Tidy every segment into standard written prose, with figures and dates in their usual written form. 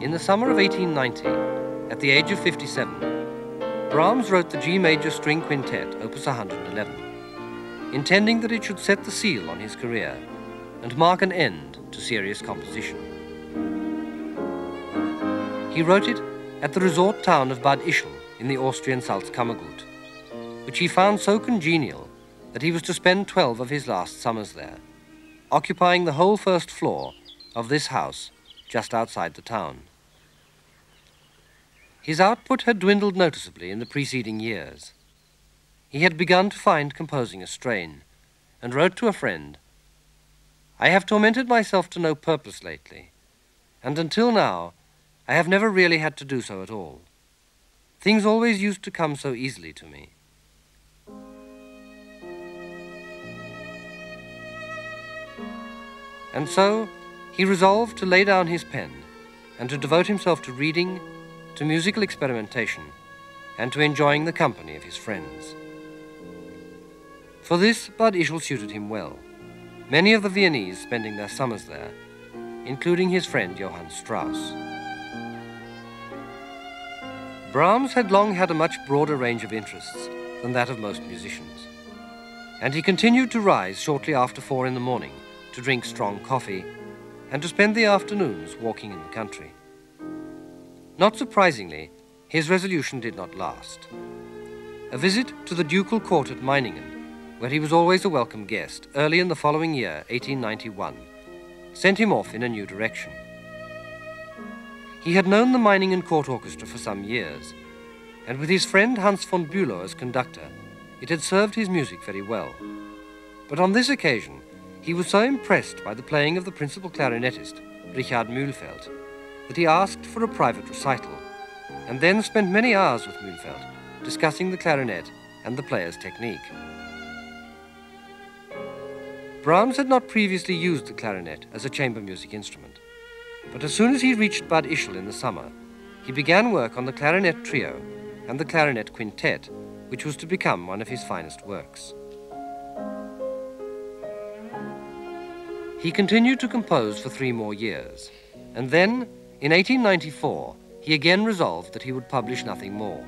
In the summer of 1890, at the age of 57, Brahms wrote the G major string quintet, Opus 111, intending that it should set the seal on his career and mark an end to serious composition. He wrote it at the resort town of Bad Ischl in the Austrian Salzkammergut, which he found so congenial that he was to spend 12 of his last summers there, occupying the whole first floor of this house just outside the town. His output had dwindled noticeably in the preceding years. He had begun to find composing a strain, and wrote to a friend, "I have tormented myself to no purpose lately, and until now I have never really had to do so at all. Things always used to come so easily to me." And so he resolved to lay down his pen and to devote himself to reading, to musical experimentation, and to enjoying the company of his friends. For this, Bad Ischl suited him well, many of the Viennese spending their summers there, including his friend Johann Strauss. Brahms had long had a much broader range of interests than that of most musicians, and he continued to rise shortly after 4 in the morning to drink strong coffee and to spend the afternoons walking in the country. Not surprisingly, his resolution did not last. A visit to the ducal court at Meiningen, where he was always a welcome guest, early in the following year, 1891, sent him off in a new direction. He had known the Meiningen Court Orchestra for some years, and with his friend Hans von Bülow as conductor, it had served his music very well. But on this occasion, he was so impressed by the playing of the principal clarinetist, Richard Mühlfeld, that he asked for a private recital, and then spent many hours with Mühlfeld, discussing the clarinet and the player's technique. Brahms had not previously used the clarinet as a chamber music instrument, but as soon as he reached Bad Ischl in the summer, he began work on the clarinet trio and the clarinet quintet, which was to become one of his finest works. He continued to compose for 3 more years, and then, in 1894, he again resolved that he would publish nothing more.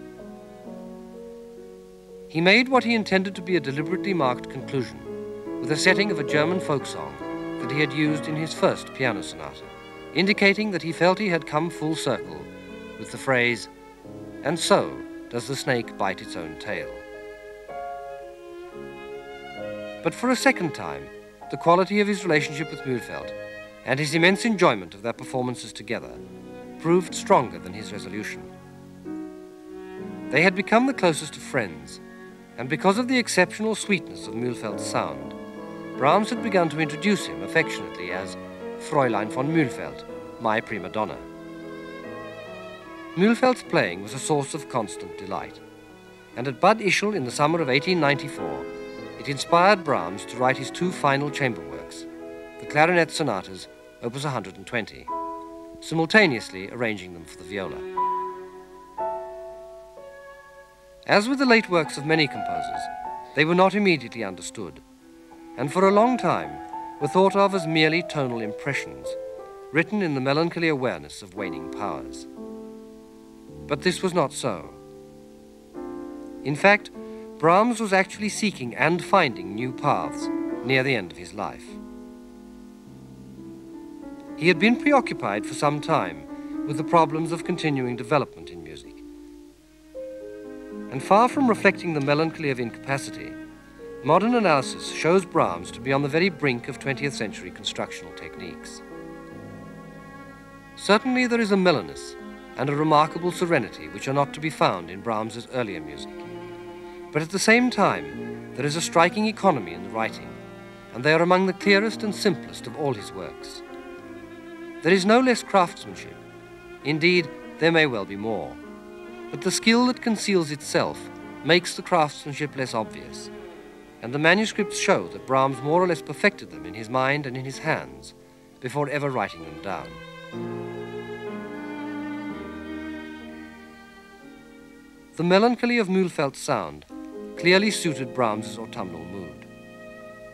He made what he intended to be a deliberately marked conclusion, with a setting of a German folk song that he had used in his first piano sonata, indicating that he felt he had come full circle with the phrase, "And so does the snake bite its own tail." But for a second time, the quality of his relationship with Mühlfeld and his immense enjoyment of their performances together proved stronger than his resolution. They had become the closest of friends, and because of the exceptional sweetness of Mühlfeld's sound, Brahms had begun to introduce him affectionately as Fräulein von Mühlfeld, my prima donna. Mühlfeld's playing was a source of constant delight, and at Bad Ischl in the summer of 1894, it inspired Brahms to write his 2 final chamber works, the clarinet sonatas, Opus 120, simultaneously arranging them for the viola. As with the late works of many composers, they were not immediately understood, and for a long time were thought of as merely tonal impressions, written in the melancholy awareness of waning powers. But this was not so. In fact, Brahms was actually seeking and finding new paths near the end of his life. He had been preoccupied for some time with the problems of continuing development in music. And far from reflecting the melancholy of incapacity, modern analysis shows Brahms to be on the very brink of 20th century constructional techniques. Certainly there is a mellowness and a remarkable serenity which are not to be found in Brahms's earlier music. But at the same time, there is a striking economy in the writing, and they are among the clearest and simplest of all his works. There is no less craftsmanship. Indeed, there may well be more. But the skill that conceals itself makes the craftsmanship less obvious, and the manuscripts show that Brahms more or less perfected them in his mind and in his hands before ever writing them down. The melancholy of Mühlfeld's sound clearly suited Brahms's autumnal mood.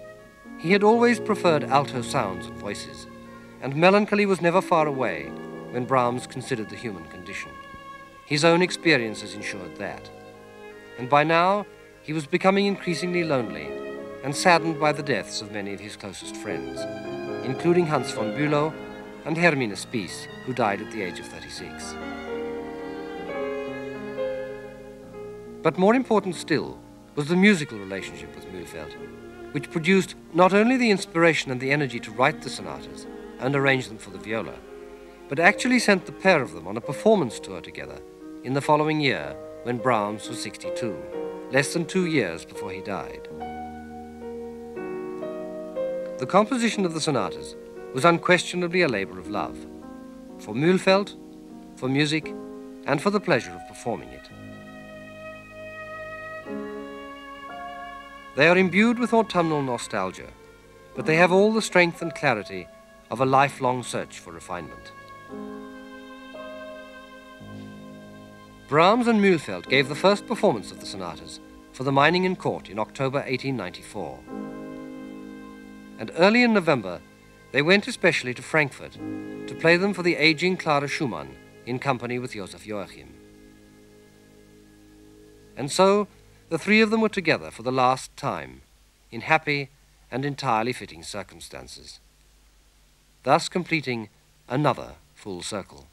He had always preferred alto sounds and voices, and melancholy was never far away, when Brahms considered the human condition. His own experiences ensured that. And by now, he was becoming increasingly lonely and saddened by the deaths of many of his closest friends, including Hans von Bülow and Hermine Spies, who died at the age of 36. But more important still was the musical relationship with Mühlfeld, which produced not only the inspiration and the energy to write the sonatas and arrange them for the viola, but actually sent the pair of them on a performance tour together in the following year when Brahms was 62, less than 2 years before he died. The composition of the sonatas was unquestionably a labor of love, for Mühlfeld, for music, and for the pleasure of performing it. They are imbued with autumnal nostalgia, but they have all the strength and clarity of a lifelong search for refinement. Brahms and Mühlfeld gave the first performance of the sonatas for the Meiningen Court in October 1894. And early in November, they went especially to Frankfurt to play them for the aging Clara Schumann in company with Joseph Joachim. And so, the three of them were together for the last time, in happy and entirely fitting circumstances, thus completing another full circle.